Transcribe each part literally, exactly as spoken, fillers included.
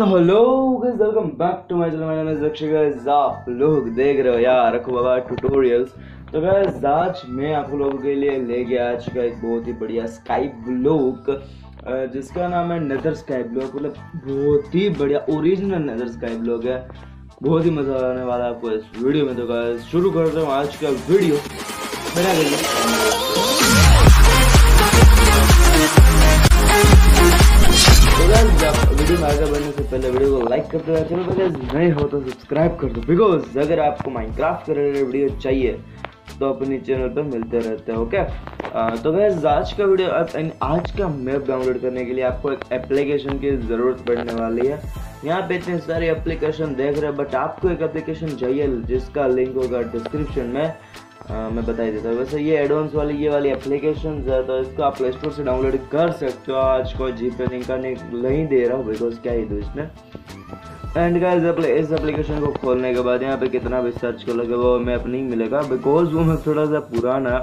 So hello guys, welcome back to my channel. My name is Akshay guys. आप लोग देख रहे हो यार रखो बाबा ट्यूटोरियल्स। तो गाइस आज मैं आप लोगों के लिए लेके आ चुका एक बहुत ही बढ़िया स्काई ब्लॉक जिसका नाम है नेदर स्काई ब्लॉक। मतलब बहुत ही बढ़िया ओरिजिनल नेदर स्काई ब्लॉक है। बहुत ही मजा आने वाला है आपको इस वीडियो में। तो गाइस शुरू करते हैं आज का वीडियो। मेरा वीडियो में आगे बढ़ने से पहले वीडियो को लाइक करते हुए चैनल पर नए हो तो सब्सक्राइब कर दो, बिकॉज अगर आपको माइनक्राफ्ट के रिलेटेड वीडियो चाहिए तो अपने चैनल पर मिलते रहते हैं। ओके तो गाइस आज का वीडियो आज का मैप डाउनलोड करने के लिए आपको एक एप्लीकेशन की ज़रूरत पड़ने वाली है। यहाँ पे इतने सारे एप्लीकेशन देख रहे हैं, बट आपको एक एप्लीकेशन चाहिए जिसका लिंक होगा डिस्क्रिप्शन में। आ, मैं बता ही देता हूँ। वैसे ये एडवांस वाली ये वाली एप्लीकेशन है तो इसको आप प्ले स्टोर से डाउनलोड कर सकते हो। आज कोई जी पे लिंक नहीं दे रहा हूँ बिकॉज क्या ही दो इसमें। एंड गाइस इस एप्लीकेशन को खोलने के बाद यहाँ पे कितना भी सर्च करोगे वो मैप नहीं मिलेगा, बिकॉज वो मैप थोड़ा सा पुराना।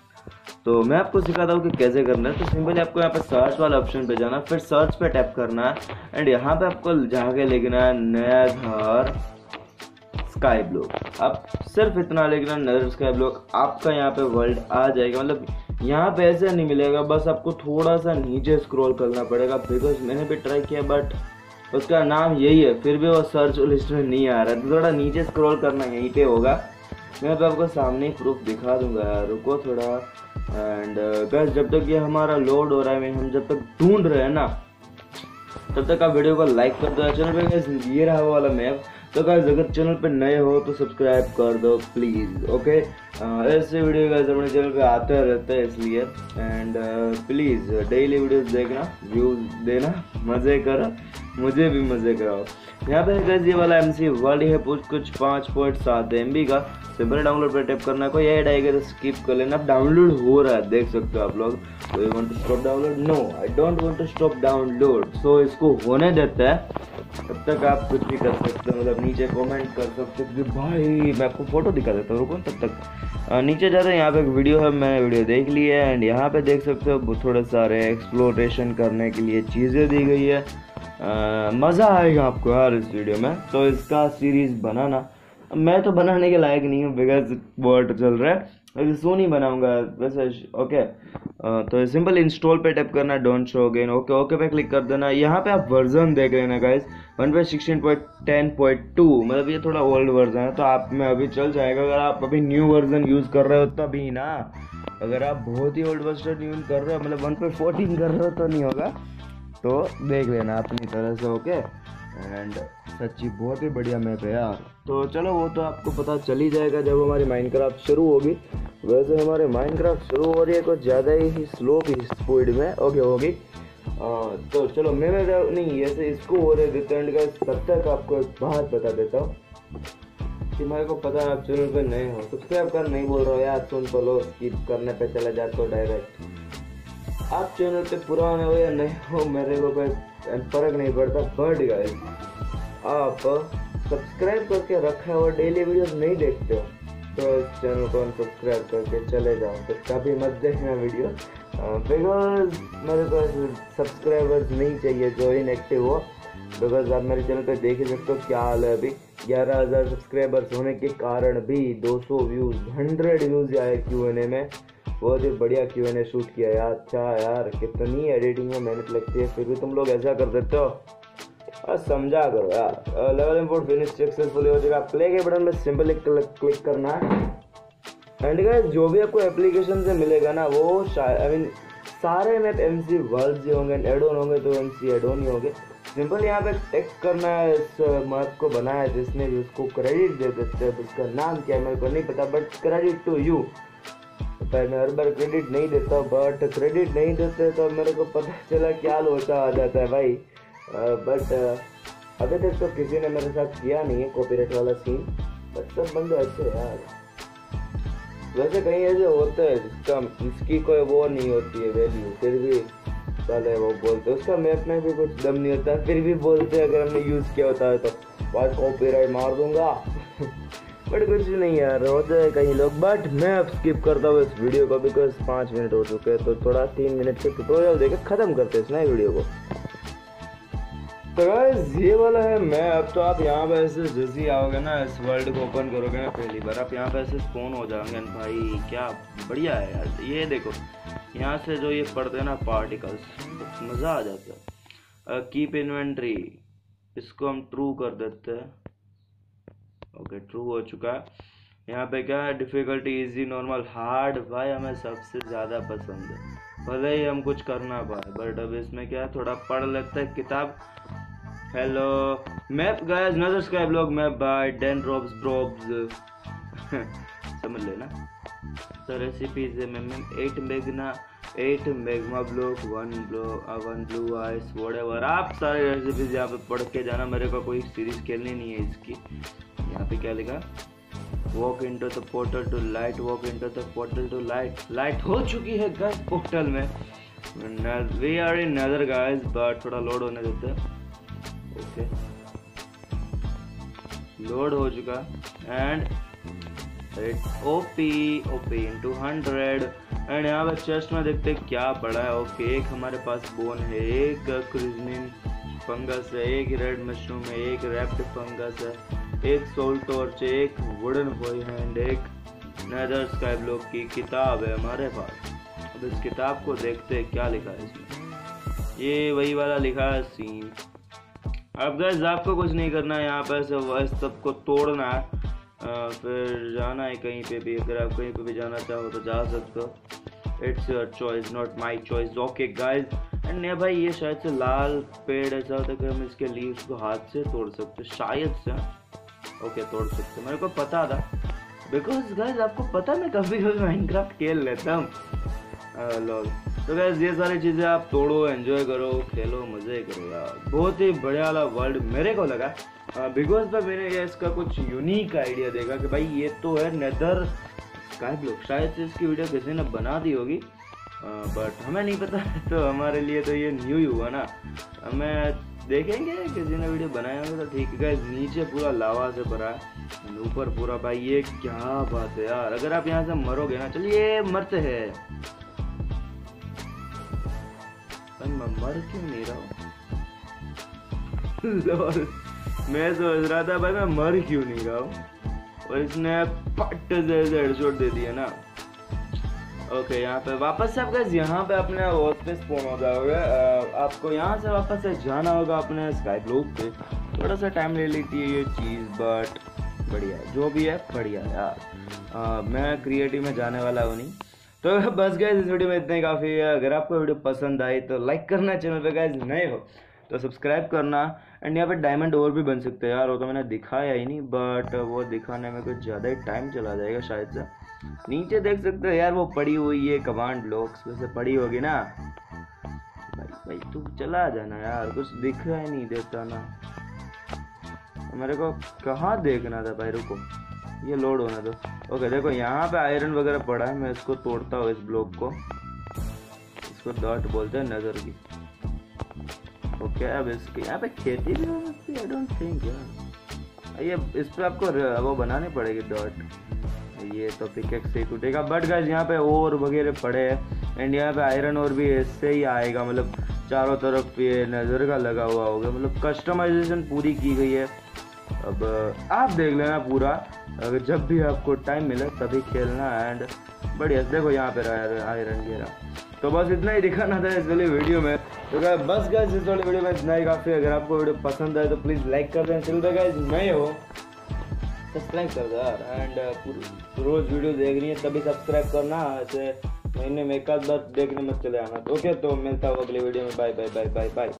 तो मैं आपको सिखाता हूँ कि कैसे करना है। तो सिंपली आपको यहाँ पे सर्च वाला ऑप्शन पे जाना, फिर सर्च पे टैप करना है एंड यहाँ पे आपको जाके लिखना है नया घर स्काई ब्लॉक। आप सिर्फ इतना लिखना नेदर स्काई ब्लॉक, आपका यहाँ पे वर्ल्ड आ जाएगा। मतलब यहाँ पे ऐसे नहीं मिलेगा, बस आपको थोड़ा सा नीचे स्क्रॉल करना पड़ेगा, बिकॉज मैंने भी ट्राई किया बट उसका नाम यही है फिर भी वो सर्च लिस्ट में नहीं आ रहा है। तो थोड़ा नीचे स्क्रॉल करना यहीं पे होगा। मैं तो आपको सामने ही प्रूफ दिखा दूंगा यार, रुको थोड़ा। एंड गाइस जब तक ये हमारा लोड हो रहा है, हम जब तक ढूंढ रहे हैं ना, तब तक आप वीडियो को लाइक कर दो। चैनल पे गाइस ये रहा वाला मैप। तो गाइस अगर चैनल पे नए हो तो सब्सक्राइब कर दो प्लीज़। ओके ऐसे वीडियो गाइस अपने चैनल पे आते रहते हैं इसलिए। एंड प्लीज़ डेली वीडियोस देखना, व्यूज देना, मज़े करो, मुझे भी मज़े कराओ। यहाँ पे गाइस ये वाला एम सी वर्ल्ड है कुछ कुछ पाँच पॉइंट सात एम बी का। सिंपल डाउनलोड पर टैप करना, कोई ऐड आएगा तो स्किप कर लेना। अब डाउनलोड हो रहा है, देख सकते हो आप लोग। तो you want to stop download? No, I don't want to stop download. So इसको होने देते हैं, तब तक आप कुछ भी कर सकते हो। मतलब नीचे कमेंट कर सकते हो कि भाई मैं आपको फोटो दिखा देता हूँ, रुको तब तक। आ, नीचे जाते हैं, यहाँ पे एक वीडियो है, मैंने वीडियो देख ली है एंड यहाँ पे देख सकते हो थोड़े सारे एक्सप्लोरेशन करने के लिए चीज़ें दी गई है। मज़ा आएगा आपको यार इस वीडियो में। तो इसका सीरीज़ बनाना मैं तो बनाने के लायक नहीं हूँ बिकॉज वर्ड चल रहा है, वैसे सो नहीं बनाऊंगा वैसे। ओके तो सिंपल इंस्टॉल पे टैप करना, don't show again. Okay okay पे क्लिक कर देना। यहाँ पे आप वर्जन देख लेना गाइस, वन पे sixteen point ten point two, मतलब ये थोड़ा ओल्ड वर्जन है तो आप में अभी चल जाएगा। अगर आप अभी न्यू वर्जन यूज़ कर रहे हो तभी ना, अगर आप बहुत ही ओल्ड वर्जन यूज़ कर रहे हो मतलब वन पे फोर्टीन कर रहे हो तो नहीं होगा। तो देख लेना अपनी तरह से। ओके एंड सच्ची बहुत ही बढ़िया मैप है यार। तो चलो वो तो आपको पता चल ही जाएगा जब हमारी माइनक्राफ्ट शुरू होगी। वैसे हमारे माइनक्राफ्ट शुरू हो रही है कुछ ज़्यादा ही स्लो की स्पीड में ओके होगी। तो चलो मैं नहीं ऐसे इसको हो रहे देते हैं। तब तक आपको एक बात बता देता हूँ कि मेरे को पता है आप चैनल पे नए हो, सब्सक्राइब कर नहीं बोल रहा हो यार, सुन तो लो, स्किप करने पे चले जाते हो डायरेक्ट। आप चैनल पे पुराने हो या नहीं हो मेरे को कोई फर्क नहीं पड़ता, बट गाइस आप सब्सक्राइब करके रखा है और डेली वीडियोस नहीं देखते हो तो इस चैनल को अनसब्सक्राइब करके चले जाओ, फिर कभी मत देखना वीडियो, बिकॉज मेरे को सब्सक्राइबर्स नहीं चाहिए जो इनएक्टिव हो। बिकॉज आप मेरे चैनल पे देख ही सकते हो क्या हाल है। अभी ग्यारह हज़ार सब्सक्राइबर्स होने के कारण भी दो सौ व्यूज़ हंड्रेड व्यूज़ आए क्यू एन ए में। बहुत ही बढ़िया क्यू एन ए शूट किया यार। अच्छा यार कितनी एडिटिंग में मेहनत लगती है, फिर भी तुम लोग ऐसा कर देते हो। और समझा करो यार। लेवल इम्पोर्ट फिनिश सक्सेसफुली हो जाएगा। प्ले के बटन में सिंपली क्लिक करना है एंड गाइस जो भी आपको एप्लीकेशन से मिलेगा ना वो आई मीन सारे मैप एम सी वर्ल्ड जो होंगे, एड ऑन होंगे तो एम सी एड ऑन ही होंगे। सिंपल यहाँ पे टेक करना है इस मैप को बनाया जिसने भी, उसको क्रेडिट दे देते हैं। उसका नाम क्या है मेरे को नहीं पता, बट क्रेडिट टू यू। मैं हर बार क्रेडिट नहीं देता, बट क्रेडिट नहीं देते तो मेरे को पता चला क्या लोचा आ जाता है भाई। बट अभी तक तो किसी ने मेरे साथ किया नहीं है कॉपीराइट वाला सीन, बट सब बंदे अच्छे यार। वैसे कहीं ऐसे होते हैं जिसका इसकी कोई वो नहीं होती है वैल्यू, फिर भी चले वो बोलते, उसका मैप में भी कुछ दम नहीं होता फिर भी बोलते अगर हमने यूज़ किया होता है तो भाई कॉपीराइट मार दूंगा। बट कुछ नहीं यार, होते हैं कई लोग। बट मैं अब स्किप करता हूँ इस वीडियो को बिकॉज पाँच मिनट हो चुके हैं, तो थोड़ा तीन मिनट के ट्यूटोरियल देकर ख़त्म करते हैं इस नए वीडियो को। तो गाइस ये वाला है मैं। अब तो आप यहाँ पे ऐसे जैसे ही आओगे ना, इस वर्ल्ड को ओपन करोगे ना पहली बार, आप यहाँ पे ऐसे स्पॉन हो जाओगे भाई। क्या बढ़िया है यार। ये देखो यहाँ से जो ये पड़ते हैं ना पार्टिकल्स, तो मज़ा आ जाता है। कीप इन्वेंट्री, इसको हम ट्रू कर देते हैं। ओके ट्रू हो चुका है। यहाँ पे क्या है, डिफ़िकल्टी इजी, नॉर्मल, हार्ड भाई हमें सबसे ज़्यादा पसंद है, भले ही हम कुछ करना पाए। बट अब इसमें क्या है, थोड़ा पढ़ लेते हैं किताब। हेलो मैप गाइस, नजर sky blog map by Dan रॉब्स ब्रॉब्स समझ लेना। तो रेसिपीज है मैम एट मेगना एट मेगमा block one blow one blue ice whatever, आप सारे रेसिपीज यहाँ पे पढ़ के जाना। मेरे को कोई सीरीज खेलनी नहीं है इसकी। यहाँ पे क्या लिखा, walk into the portal to light, walk into the portal to light. Light हो चुकी है गाइस पोर्टल में। We are in nether guys, but थोड़ा लोड होने देते हैं। ओके लोड हो चुका and OP OP into hundred. And यहाँ पर चेस्ट में देखते हैं क्या पड़ा है। ओके एक हमारे पास बोन है, एक क्रिजनिन फंगस है, एक रेड मशरूम है, एक रैप्ड फंगस है, एक सोल टॉर्च, एक वुडन बॉय हैंड, एक नेदर स्काई ब्लॉक की किताब है हमारे पास। अब इस किताब को देखते हैं क्या लिखा है इसमें। ये वही वाला लिखा है सीन। अब गाइस आपको कुछ नहीं करना है, यहाँ पर से सबको तोड़ना है, आ, फिर जाना है कहीं पे भी। अगर आप कहीं पे भी जाना चाहो तो जा सकते हो। It's your choice not my choice. Okay guys and ने भाई ये शायद से लाल पेड़ ऐसा होता है कि हम इसके लीव्स को हाथ से तोड़ सकते शायद से। ओके तोड़ सकते, मेरे को पता था बिकॉज गाइस आपको पता मैं कभी कभी माइनक्राफ्ट खेल लेता हूँ लॉल। तो गाइस ये सारी चीज़ें आप तोड़ो, एंजॉय करो, खेलो, मज़े करो यार। बहुत ही बढ़िया वाला वर्ल्ड मेरे को लगा बिकॉज पर मैंने ये इसका कुछ यूनिक आइडिया देखा कि भाई ये तो है नेदर स्काई ब्लॉक। शायद से इसकी वीडियो किसी ने बना दी होगी बट हमें नहीं पता तो हमारे लिए तो ये न्यू ही हुआ ना। हमें देखेंगे किसी ने वीडियो बनाया होगा तो ठीक है। गाइस नीचे पूरा लावा से भरा है, ऊपर पूरा भाई ये क्या बात है यार। अगर आप यहाँ से मरोगे ना, चलिए मरते हैं। मैं मर क्यों नहीं रहा हूँ मैं सोच रहा था भाई मैं मर क्यों नहीं रहा हूँ, और इसने पट से हेडशॉट दे दिया ना। ओके यहाँ पे वापस से आप गाइस यहाँ पे अपने वर्ल्ड पे स्पॉन हो जाओगे। आपको यहाँ से वापस से जाना होगा अपने स्काई ब्लॉक पे। थोड़ा सा टाइम ले लेती है ये चीज़ बट बढ़िया है, जो भी है बढ़िया है यार। आ, मैं क्रिएटिव में जाने वाला हूँ नहीं। तो बस गाइस इस वीडियो में इतना ही काफ़ी है। अगर आपको वीडियो पसंद आई तो लाइक करना, चैनल पे गाइस नए हो तो सब्सक्राइब करना। एंड यहाँ पे डायमंड और भी बन सकते हैं यार, वो तो मैंने दिखाया ही नहीं बट वो दिखाने में कुछ ज़्यादा ही टाइम चला जाएगा शायद से। नीचे देख सकते हो यार वो पड़ी हुई है कमांड ब्लॉक्स वैसे पड़ी होगी ना। भाई भाई तू चला जाना यार, कुछ दिखाई नहीं देता ना मेरे को। कहाँ देखना था भाई, रुको ये लोड होने दो। ओके देखो यहाँ पे आयरन वगैरह पड़ा है, मैं इसको तोड़ता हूँ इस ब्लॉक को। इसको डॉट बोलते हैं नजर की। ओके अब इसके यहाँ पे खेती भी हो सकती है, आई डोंट थिंक यार। ये इस पे आपको वो बनाने पड़ेगी डॉट। ये तो पिकेक्स से ही टूटेगा बट गाइस यहाँ पे और वगैरह पड़े हैं। एंड यहाँ पे आयरन और भी ऐसे ही आएगा, मतलब चारों तरफ ये नज़र का लगा हुआ होगा, मतलब कस्टमाइजेशन पूरी की गई है। अब आप देख लेना पूरा, अगर जब भी आपको टाइम मिले तभी खेलना। एंड बढ़िया देखो यहाँ पे आयरन गिरा। तो बस इतना ही दिखाना था इस वाली वीडियो में। तो बस गाइस इस वाली वीडियो में इतना ही काफ़ी। अगर आपको वीडियो पसंद आए तो प्लीज़ लाइक कर दें। चलो गाइस नए हो सब्सक्राइब कर दो यार। एंड रोज़ वीडियो देख रही है तभी सब्सक्राइब करना, ऐसे महीने में एक आध बार देखने मत चले आना। ओके तो मिलता हूँ अगली वीडियो में। Bye bye bye bye bye.